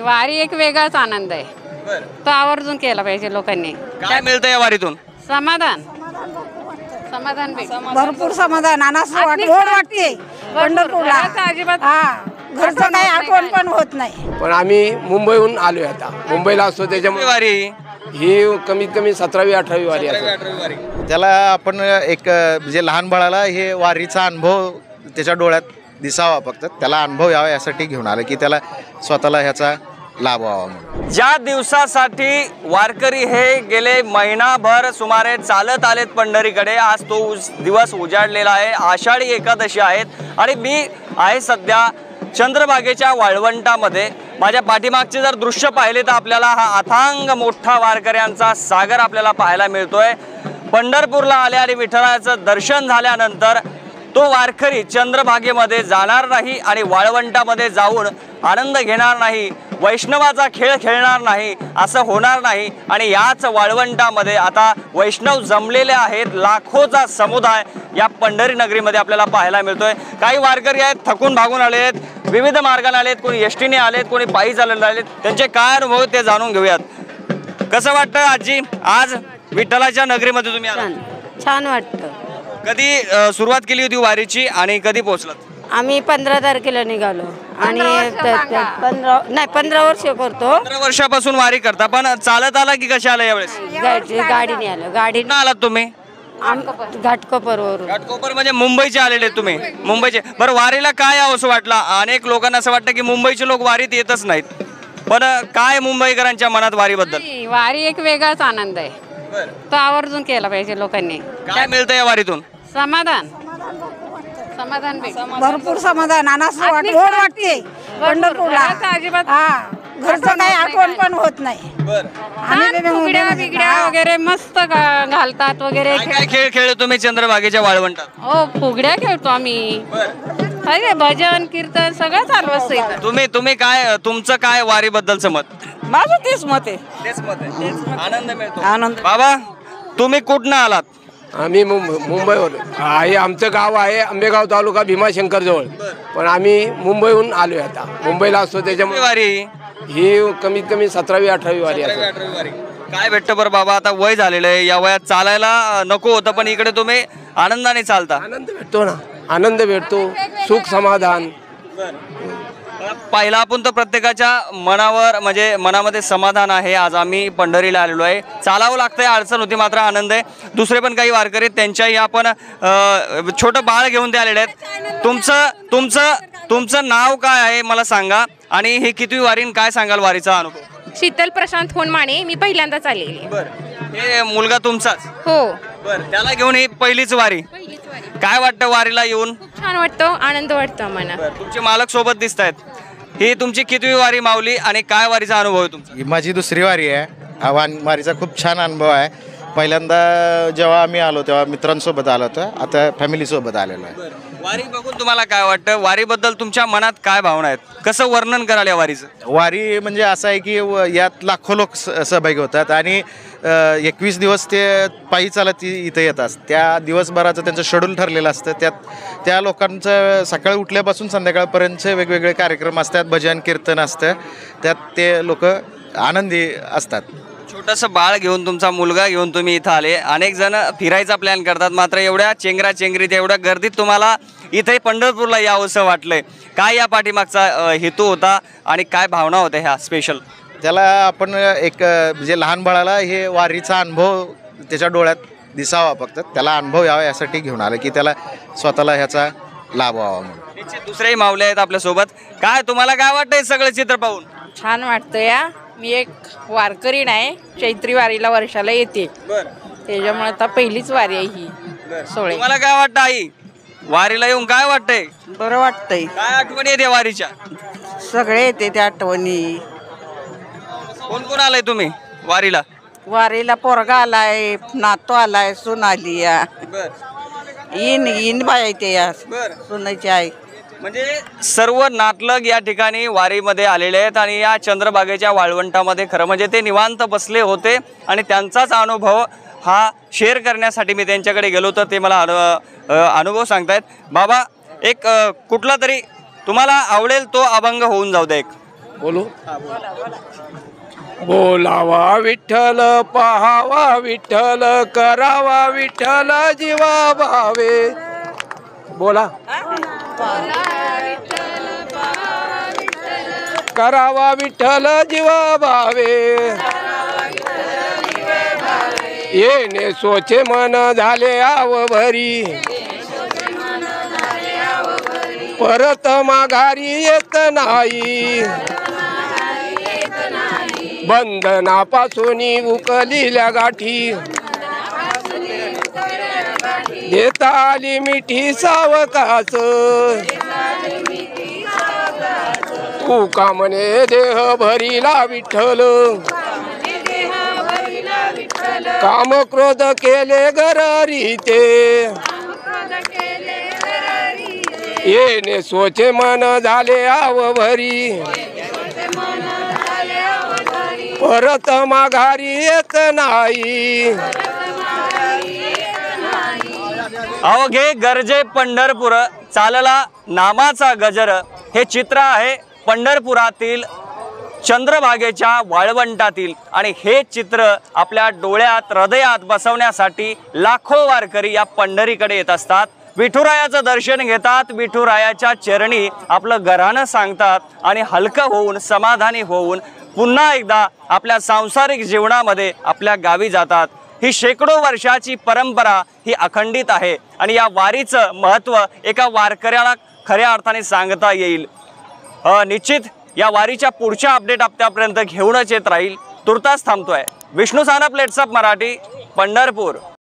वारी एक वेगळाच आनंद आहे. तो आवर्जून केला पाहिजे लोकांनी. काय मिळतं या वारीतून? समाधान समाधान भरपूर समाधान वाटते पंढरपूरला. अजिबात घरचं काही आठवण पण होत नाही. पण आम्ही मुंबईहून आलोय. आता मुंबईला असतो त्याच्यामुळे वारी ही कमीत कमी 17वी-18वी वारी आहे. त्याला आपण एक म्हणजे लहान बाळाला हे वारीचा अनुभव त्याच्या डोळ्यात दिसावा, फक्त त्याला अनुभव यावा यासाठी घेऊन आलं की त्याला स्वतःला ह्याचा लाभ व्हावा म्हणून. ज्या दिवसासाठी वारकरी हे गेले महिनाभर सुमारे चालत आलेत पंढरीकडे, आज तो दिवस उजाडलेला आहे. आषाढी एकादशी आहेत आणि मी आहे सध्या चंद्रभागेच्या वाळवंटामध्ये. माझ्या पाठीमागचे जर दृश्य पाहिले तर आपल्याला हा अथांग मोठा वारकऱ्यांचा सागर आपल्याला पाहायला मिळतोय. पंढरपूरला आले आणि विठ्ठलाचं दर्शन झाल्यानंतर तो वारकरी चंद्रभागेमध्ये जाणार नाही आणि वाळवंटामध्ये जाऊन आनंद घेणार नाही, वैष्णवाचा खेळ खेळणार नाही, असं होणार नाही. आणि याच वाळवंटामध्ये आता वैष्णव जमलेले आहेत. लाखोचा समुदाय या पंढरी नगरीमध्ये आपल्याला पाहायला मिळतोय. काही वारकरी आहेत, थकून भागून आले आहेत, विविध मार्गाने आलेत, कोणी एसटीने आलेत, कोणी पायी चालत आलेत. त्यांचे काय अनुभव ते जाणून घेऊयात. कसं वाटतं आजी, आज विठ्ठलाच्या नगरीमध्ये तुम्ही आलात? छान वाटतं. कधी सुरुवात केली होती वारीची आणि कधी पोहोचलात? आम्ही 15 तारखेला निघालो आणि 15 वर्ष करतो. 15 वर्षापासून वारी करता. पण चालत आला की कशा आला यावेळेस? गाडीने आलो. गाडीने आलात तुम्ही? घाटकोपरवरून. घाटकोपर म्हणजे मुंबईचे आलेले तुम्ही? मुंबईचे. बरं, वारीला काय यावं असं वाटलं? अनेक लोकांना असं वाटतं की मुंबईचे लोक वारीत येतच नाहीत, पण काय मुंबईकरांच्या मनात वारीबद्दल? वारी एक वेगळाच आनंद आहे. तो आवर्जून केला पाहिजे लोकांनी. काय मिळतं या वारीतून? समाधान समाधान भरपूर समाधान वाटते पंढरपूरला. अजिबात घरचं काही आठवण पण होत नाही. बिगड्या वगैरे मस्त घालतात वगैरे. काय खेळ खेळ तुम्ही चंद्रभागेच्या वाळवंटात? हो, फुगड्या खेळतो आम्ही. भजन कीर्तन सगळं चालू असतं. तुम्ही काय, तुमचं काय वारीबद्दलचं मत? माझं तेच मत आहे. तेच मत आहे. आनंद मिळतो. आनंद. बाबा, तुम्ही कुठनं आलात? आम्ही मुंबईवर आहे. आमचं गाव आहे आंबेगाव तालुका भीमाशंकर जवळ, पण आम्ही मुंबईहून आलोय. आता मुंबईला असतो त्याच्यामुळे वारी ही कमीत कमी 17वी-18वी वारी आहे. काय भेटतं बरं बाबा? आता वय झालेलं आहे, या वयात चालायला नको होतं, पण इकडे तुम्ही आनंदाने चालता. आनंद भेटतो ना, आनंद भेटतो, सुख समाधान. पाहिला आपण तर प्रत्येकाच्या मनावर म्हणजे मनामध्ये समाधान आहे. आज आम्ही पंढरीला आलेलो आहे. चालावं लागतंय, अडचण होती, मात्र आनंद आहे. दुसरे पण काही वारकरी, त्यांच्याही आपण छोटं बाळ घेऊन ते आलेले आहेत. तुमचं नाव काय आहे मला सांगा, आणि हे किती वारी, काय सांगाल वारीचा अनुभव? शीतल प्रशांत होनमाने. मी पहिल्यांदाच आलेली. हे मुलगा तुमचाच? हो. त्याला घेऊन ही पहिलीच वारी. काय वाटतं वारीला येऊन? छान वाटतं, आनंद वाटतो मला. तुमचे मालक सोबत दिसत आहेत. ही तुमची कितवी वारी माऊली आणि काय वारीचा अनुभव आहे तुमचा? माझी दुसरी वारी आहे. हा वारीचा खूप छान अनुभव आहे. पहिल्यांदा जेव्हा आम्ही आलो तेव्हा मित्रांसोबत आलो होतो, आता फॅमिलीसोबत आलेलो आहे. वारी बघून तुम्हाला काय वाटतं? वारीबद्दल तुमच्या मनात काय भावना आहेत? कसं वर्णन कराल या वारीचं? वारी म्हणजे असं आहे की यात लाखो लोक सहभागी होतात आणि 21 दिवस ते पायी चालत इथं येतात. त्या दिवसभराचं त्यांचं शेड्यूल ठरलेलं असतं. त्या लोकांचं सकाळी उठल्यापासून संध्याकाळपर्यंतचे वेगवेगळे कार्यक्रम असतात, भजन कीर्तन असतं, त्यात ते लोक आनंदी असतात. छोटंसं बाळ घेऊन, तुमचा मुलगा घेऊन तुम्ही इथं आले. अनेक जण फिरायचा प्लॅन करतात, मात्र एवढ्या चेंगरीत एवढ्या गर्दीत तुम्हाला इथे पंढरपूरला यावंसं वाटलंय. काय या पाठीमागचा हेतू होता आणि काय भावना होत्या ह्या स्पेशल? त्याला आपण एक म्हणजे लहान बाळाला हे वारीचा अनुभव त्याच्या डोळ्यात दिसावा, फक्त त्याला अनुभव यावा यासाठी घेऊन आलं की त्याला स्वतःला ह्याचा लाभ व्हावा म्हणून. दुसरेही माऊले आहेत आपल्यासोबत. काय तुम्हाला काय वाटतंय सगळं चित्र पाहून? छान वाटतं या. मी एक वारकरी नाही, चैत्री वारीला वर्षाला येते, त्याच्यामुळे आता पहिलीच वारी आहे ही. तुम्हाला काय वाटतं आई, वारीला येऊन काय वाटतंय? बरं वाटतंय. काय आठवणी येते वारीच्या? सगळे येते त्या आठवणी. कोण कोण आलाय तुम्ही वारीला? वारीला पोरगा आलाय, नातू आलाय, सून आली या. इन बाय येते या सुनाची आई. म्हणजे सर्व नातलग या ठिकाणी वारीमध्ये आलेले आहेत आणि या चंद्रभागेच्या वाळवंटामध्ये खरं म्हणजे ते निवांत बसले होते आणि त्यांचाच अनुभव हा शेअर करण्यासाठी मी त्यांच्याकडे गेलो तर ते मला अनुभव सांगतायत. बाबा, एक कुठला तरी तुम्हाला आवडेल तो अभंग होऊन जाऊ दे. एक बोलू बोलावा विठ्ठल पहावा विठ्ठल करावा विठ्ठल जीवा भावे बोला करावा विठ्ठल जीवा भावे येणे सोचे मन झाले आवभरी परत माघारी येत नाही बंधनापासून उकलिल्या गाठी देता आली मिठी सावकाच तू का म्हणे देह भरीला विठ्ठल काम क्रोध केले गररीते येणे सोचे मन झाले आवभरी परत माघारी येत नाही अवघे गरजे पंढरपूर चालला नामाचा गजर हे चित्र आहे पंढरपुरातील चंद्रभागेच्या वाळवंटातील आणि हे चित्र आपल्या डोळ्यात हृदयात बसवण्यासाठी लाखो वारकरी या पंढरीकडे येत असतात विठुरायाचं दर्शन घेतात विठुरायाच्या चरणी आपलं घराणं सांगतात आणि हलकं होऊन समाधानी होऊन पुन्हा एकदा आपल्या सांसारिक जीवनामध्ये आपल्या गावी जातात ही शेकडो वर्षाची परंपरा ही अखंडित आहे आणि या वारीचं महत्त्व एका वारकऱ्याला खऱ्या अर्थाने सांगता येईल निश्चित या वारीच्या पुढच्या अपडेट आपल्यापर्यंत घेऊनच येत राहील तुर्तास थांबतोय विष्णू सानप लेट्सअप मराठी पंढरपूर